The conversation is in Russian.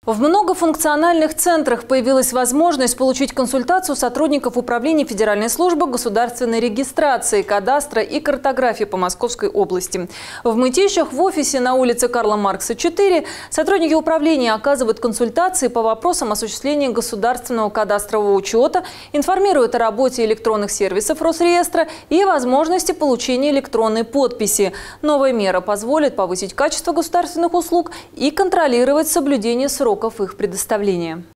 В многофункциональных центрах появилась возможность получить консультацию сотрудников Управления Федеральной службы государственной регистрации, кадастра и картографии по Московской области. В Мытищах в офисе на улице Карла Маркса, 4 сотрудники управления оказывают консультации по вопросам осуществления государственного кадастрового учета, информируют о работе электронных сервисов Росреестра и возможности получения электронной подписи. Новая мера позволит повысить качество государственных услуг и контролировать соблюдение сроков их предоставления.